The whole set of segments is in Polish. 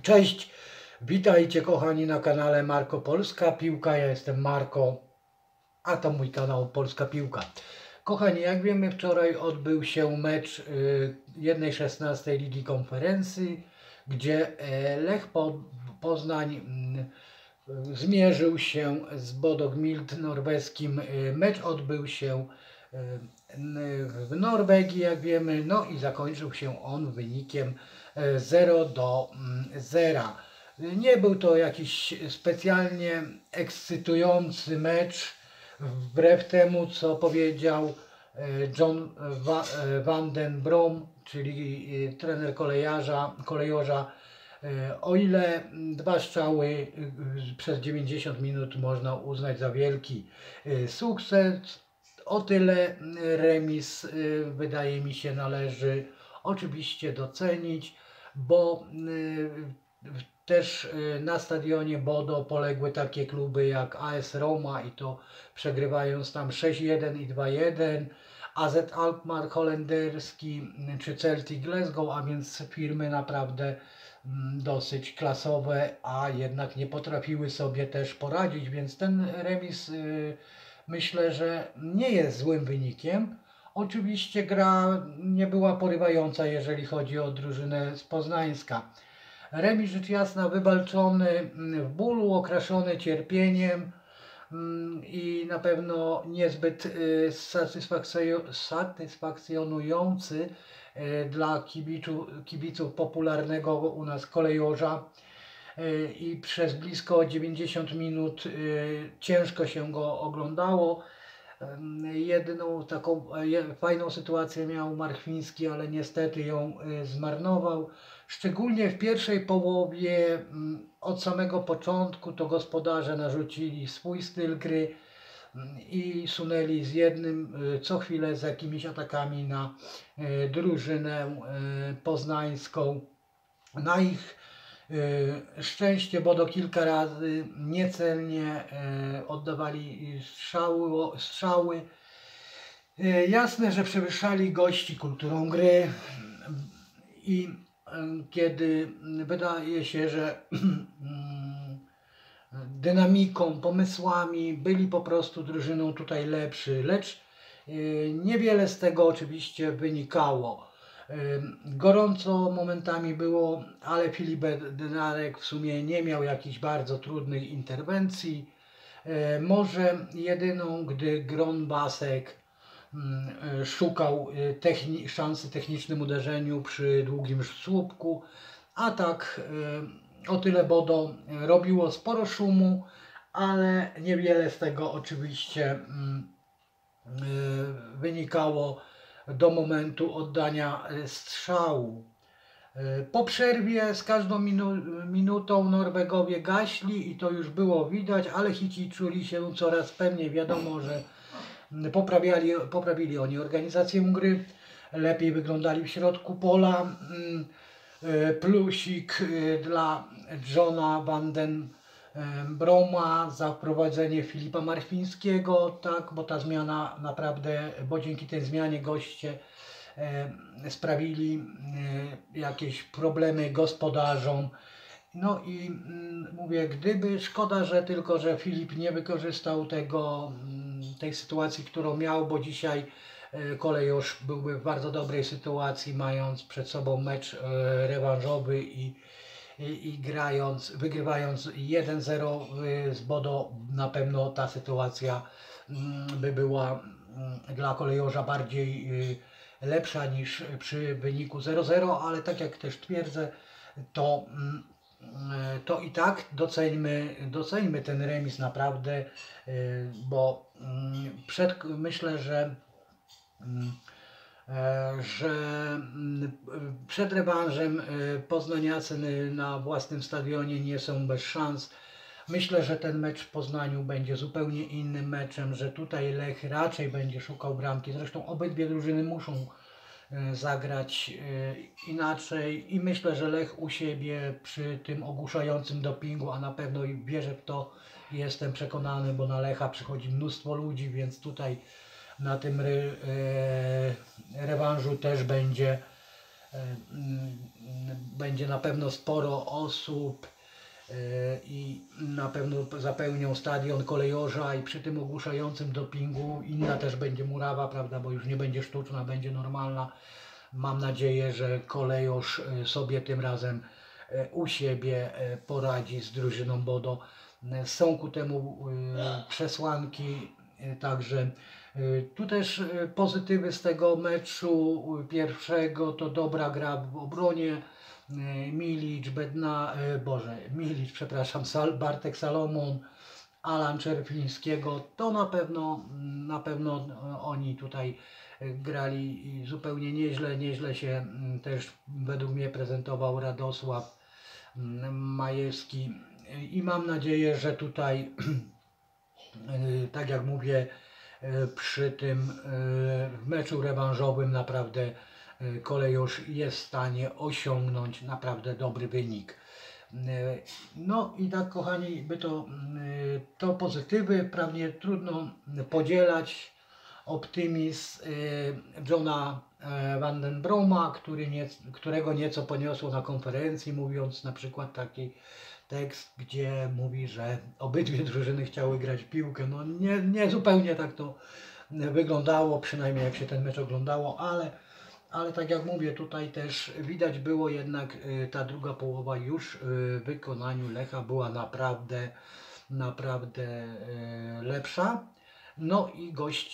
Cześć, witajcie kochani na kanale Marko Polska Piłka. Ja jestem Marko, a to mój kanał Polska Piłka. Kochani, jak wiemy, wczoraj odbył się mecz 1/16 Ligi Konferencji, gdzie Lech Poznań zmierzył się z Bodo Glimt norweskim. Mecz odbył się w Norwegii, jak wiemy, no i zakończył się on wynikiem 0-0. Nie był to jakiś specjalnie ekscytujący mecz, wbrew temu, co powiedział John van den Brom, czyli trener kolejorza. O ile dwa strzały przez 90 minut można uznać za wielki sukces, o tyle remis wydaje mi się należy oczywiście docenić, bo też na stadionie Bodo poległy takie kluby jak AS Roma i to przegrywając tam 6-1 i 2-1, AZ Alkmaar holenderski czy Celtic Glasgow, a więc firmy naprawdę dosyć klasowe, a jednak nie potrafiły sobie też poradzić, więc ten remis myślę, że nie jest złym wynikiem. Oczywiście gra nie była porywająca, jeżeli chodzi o drużynę z Poznańska. Remis rzecz jasna wywalczony w bólu, okraszony cierpieniem i na pewno niezbyt satysfakcjonujący dla kibiców popularnego u nas kolejorza. I przez blisko 90 minut ciężko się go oglądało. Jedną taką fajną sytuację miał Marchwiński, ale niestety ją zmarnował. Szczególnie w pierwszej połowie, od samego początku, to gospodarze narzucili swój styl gry i sunęli z jednym co chwilę z jakimiś atakami na drużynę poznańską. Na ich szczęście Bodo kilka razy niecelnie oddawali strzały. Jasne, że przewyższali gości kulturą gry i kiedy wydaje się, że dynamiką, pomysłami byli po prostu drużyną tutaj lepszy, lecz niewiele z tego oczywiście wynikało. Gorąco momentami było, ale Filip Bednarek w sumie nie miał jakichś bardzo trudnych interwencji. Może jedyną, gdy Grönbasek szukał szansy w technicznym uderzeniu przy długim słupku, a tak o tyle Bodo robiło sporo szumu, ale niewiele z tego oczywiście wynikało do momentu oddania strzału. Po przerwie z każdą minutą Norwegowie gaśli i to już było widać, ale Hici czuli się coraz pewniej. Wiadomo, że poprawili oni organizację gry, lepiej wyglądali w środku pola. Plusik dla Johna van den Broma za wprowadzenie Filipa Marchwińskiego, tak, bo ta zmiana naprawdę, bo dzięki tej zmianie goście sprawili jakieś problemy gospodarzom. No i mówię, szkoda, że tylko, że Filip nie wykorzystał tej sytuacji, którą miał, bo dzisiaj kolejorz byłby w bardzo dobrej sytuacji, mając przed sobą mecz rewanżowy i wygrywając 1-0 z Bodo, na pewno ta sytuacja by była dla kolejorza bardziej lepsza niż przy wyniku 0-0, ale tak jak też twierdzę, to i tak doceńmy ten remis naprawdę, bo myślę, że przed rewanżem poznaniacy na własnym stadionie nie są bez szans. Myślę, że ten mecz w Poznaniu będzie zupełnie innym meczem, że tutaj Lech raczej będzie szukał bramki. Zresztą obydwie drużyny muszą zagrać inaczej i myślę, że Lech u siebie przy tym ogłuszającym dopingu, a na pewno i wierzę w to, jestem przekonany, bo na Lecha przychodzi mnóstwo ludzi, więc tutaj na tym rewanżu też będzie Będzie na pewno sporo osób i na pewno zapełnią stadion Kolejorza i przy tym ogłuszającym dopingu inna też będzie murawa, prawda, bo już nie będzie sztuczna, będzie normalna. Mam nadzieję, że Kolejorz sobie tym razem u siebie poradzi z drużyną Bodo. Są ku temu przesłanki, także tu też pozytywy z tego meczu pierwszego to dobra gra w obronie. Milic, przepraszam, Bartek Salomon, Alan Czerwińskiego, to na pewno oni tutaj grali zupełnie nieźle. Nieźle się też według mnie prezentował Radosław Majewski i mam nadzieję, że tutaj tak jak mówię, przy tym meczu rewanżowym naprawdę Kolejorz jest w stanie osiągnąć naprawdę dobry wynik. No i tak, kochani, to pozytywy, prawnie trudno podzielać optymizm Johna van den Broma, którego nieco poniosło na konferencji, mówiąc na przykład taki tekst, gdzie mówi, że obydwie drużyny chciały grać w piłkę. No nie zupełnie tak to wyglądało, przynajmniej jak się ten mecz oglądało, ale tak jak mówię, tutaj też widać było jednak ta druga połowa już w wykonaniu Lecha była naprawdę lepsza. No i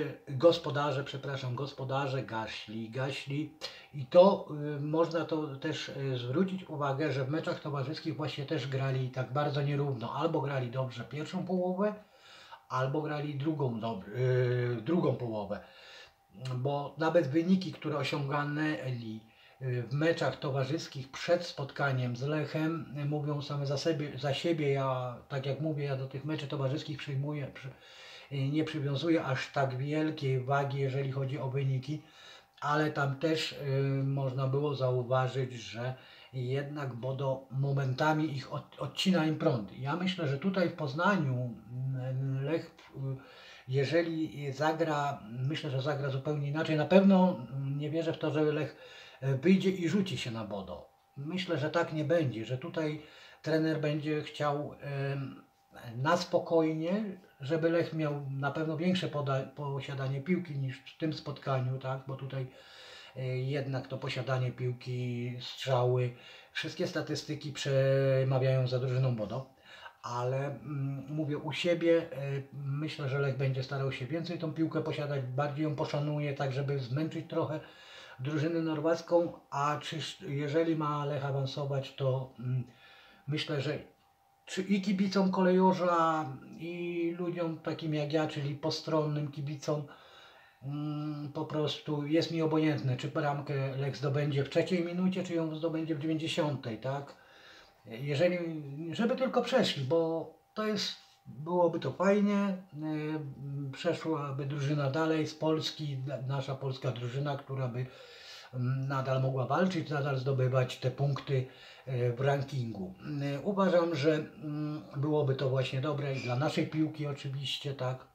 gospodarze gaśli i to można to też zwrócić uwagę, że w meczach towarzyskich właśnie też grali tak bardzo nierówno. Albo grali dobrze pierwszą połowę, albo grali drugą połowę. Bo nawet wyniki, które osiągnęli w meczach towarzyskich przed spotkaniem z Lechem mówią same za siebie. Ja, tak jak mówię, ja do tych meczów towarzyskich nie przywiązuję aż tak wielkiej wagi, jeżeli chodzi o wyniki, ale tam też można było zauważyć, że jednak Bodo momentami ich odcina im prąd. Ja myślę, że tutaj w Poznaniu Lech, jeżeli zagra, myślę, że zagra zupełnie inaczej. Na pewno nie wierzę w to, że Lech wyjdzie i rzuci się na Bodo. Myślę, że tak nie będzie, że tutaj trener będzie chciał na spokojnie, żeby Lech miał na pewno większe posiadanie piłki niż w tym spotkaniu, tak? Bo tutaj jednak to posiadanie piłki, strzały, wszystkie statystyki przemawiają za drużyną Bodo. Ale mówię u siebie, myślę, że Lech będzie starał się więcej tą piłkę posiadać, bardziej ją poszanuje, tak żeby zmęczyć trochę drużynę norweską, a jeżeli ma Lech awansować, to myślę, że i kibicom Kolejorza, i ludziom takim jak ja, czyli postronnym kibicom, po prostu jest mi obojętne, czy bramkę Lech zdobędzie w 3 minucie, czy ją zdobędzie w 90, tak? Żeby tylko przeszli, bo byłoby to fajnie, przeszłaby drużyna dalej z Polski, nasza polska drużyna, która by nadal mogła walczyć, nadal zdobywać te punkty w rankingu. Uważam, że byłoby to właśnie dobre i dla naszej piłki oczywiście, tak.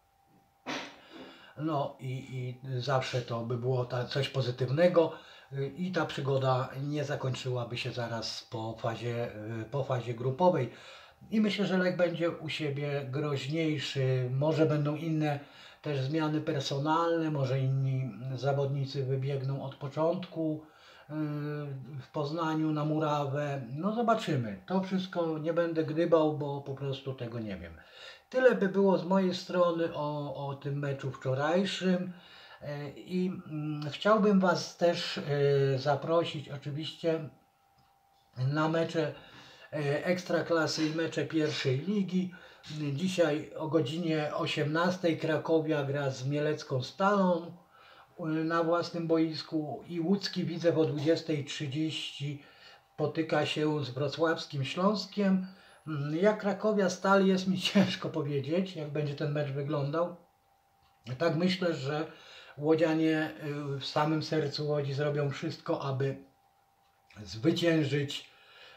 No i zawsze to by było coś pozytywnego i ta przygoda nie zakończyłaby się zaraz po fazie grupowej. I myślę, że Lech będzie u siebie groźniejszy, może będą inne też zmiany personalne, może inni zawodnicy wybiegną od początku w Poznaniu na murawę. No zobaczymy. To wszystko nie będę gdybał, bo po prostu tego nie wiem. Tyle by było z mojej strony o tym meczu wczorajszym i chciałbym Was też zaprosić oczywiście na mecze Ekstraklasy i mecze pierwszej ligi. Dzisiaj o godzinie 18 Krakowia gra z Mielecką Stalą na własnym boisku i łódzki Widzew o 20:30 spotyka się z wrocławskim Śląskiem. Jak Krakowia Stal jest mi ciężko powiedzieć, jak będzie ten mecz wyglądał. Tak myślę, że łodzianie w samym sercu Łodzi zrobią wszystko, aby zwyciężyć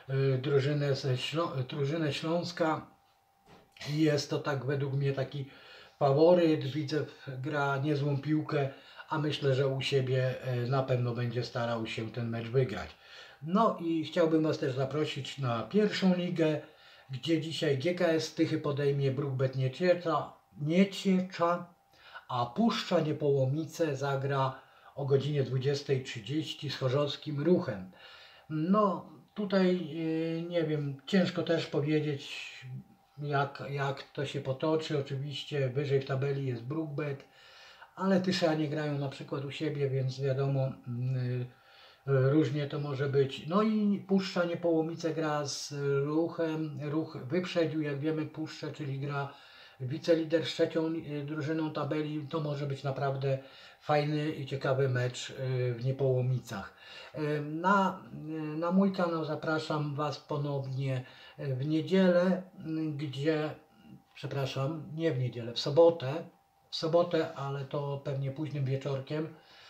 drużynę Śląska. Jest to tak według mnie taki faworyt. Widzew gra niezłą piłkę, a myślę, że u siebie na pewno będzie starał się ten mecz wygrać. No i chciałbym Was też zaprosić na pierwszą ligę, gdzie dzisiaj GKS Tychy podejmie Brukbet Nieciecza, a Puszcza Niepołomice zagra o godzinie 20:30 z Chorzowskim Ruchem. No tutaj nie wiem, ciężko też powiedzieć jak to się potoczy. Oczywiście wyżej w tabeli jest Brukbet, ale Tyszanie grają na przykład u siebie, więc wiadomo, różnie to może być. No i Puszcza Niepołomice gra z Ruchem. Ruch wyprzedził, jak wiemy, Puszczę, czyli gra wicelider z trzecią drużyną tabeli. To może być naprawdę fajny i ciekawy mecz w Niepołomicach. Na mój kanał zapraszam Was ponownie w niedzielę, przepraszam, nie w niedzielę, w sobotę, ale to pewnie późnym wieczorkiem,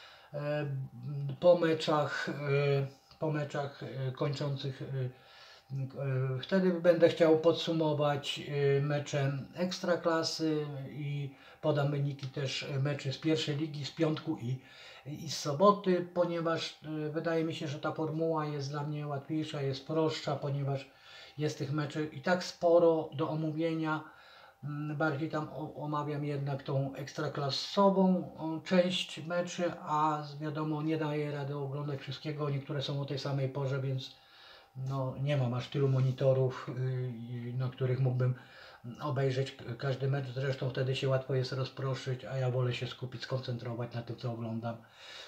po meczach kończących. Wtedy będę chciał podsumować mecze Ekstraklasy i podam wyniki też meczy z pierwszej ligi, z piątku i z soboty, ponieważ wydaje mi się, że ta formuła jest dla mnie łatwiejsza, jest prostsza, ponieważ jest tych meczy i tak sporo do omówienia. Bardziej tam omawiam jednak tą ekstraklasową część meczy, a wiadomo, nie daję rady oglądać wszystkiego. Niektóre są o tej samej porze, więc no, nie mam aż tylu monitorów, na których mógłbym obejrzeć każdy mecz. Zresztą wtedy się łatwo jest rozproszyć, a ja wolę się skupić, skoncentrować na tym, co oglądam.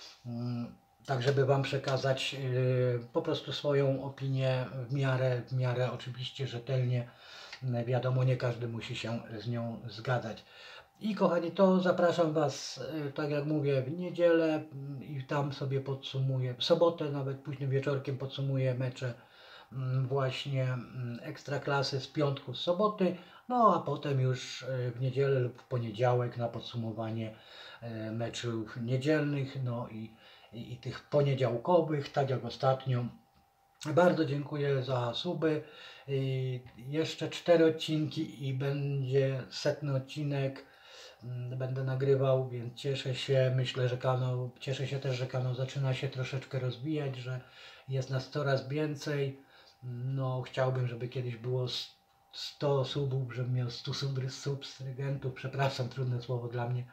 Tak, żeby Wam przekazać po prostu swoją opinię w miarę oczywiście rzetelnie. Wiadomo, nie każdy musi się z nią zgadzać. I kochani, to zapraszam Was, tak jak mówię, w niedzielę i tam sobie podsumuję, w sobotę nawet późnym wieczorkiem podsumuję mecze właśnie Ekstraklasy z piątku, z soboty, no a potem już w niedzielę lub w poniedziałek na podsumowanie meczów niedzielnych, no i tych poniedziałkowych, tak jak ostatnio. Bardzo dziękuję za suby. Jeszcze 4 odcinki i będzie 100 odcinek. Będę nagrywał, więc cieszę się. Myślę, że cieszę się też, że kanał zaczyna się troszeczkę rozwijać, że jest nas coraz więcej. No, chciałbym, żeby kiedyś było 100 subów, żebym miał 100 subskrybentów. Przepraszam, trudne słowo dla mnie.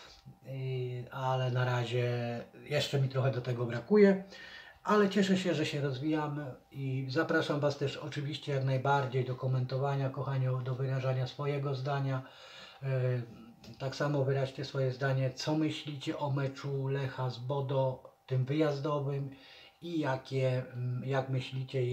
Ale na razie jeszcze mi trochę do tego brakuje. Ale cieszę się, że się rozwijamy i zapraszam Was też oczywiście jak najbardziej do komentowania, kochani, do wyrażania swojego zdania. Tak samo wyraźcie swoje zdanie, co myślicie o meczu Lecha z Bodo, tym wyjazdowym i jak myślicie,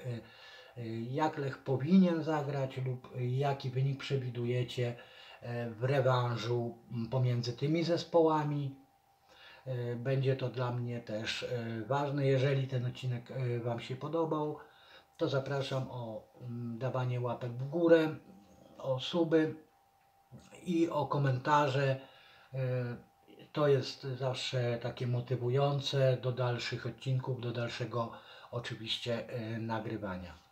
jak Lech powinien zagrać lub jaki wynik przewidujecie w rewanżu pomiędzy tymi zespołami. Będzie to dla mnie też ważne. Jeżeli ten odcinek Wam się podobał, to zapraszam o dawanie łapek w górę, o suby i o komentarze. To jest zawsze takie motywujące do dalszych odcinków, do dalszego oczywiście nagrywania.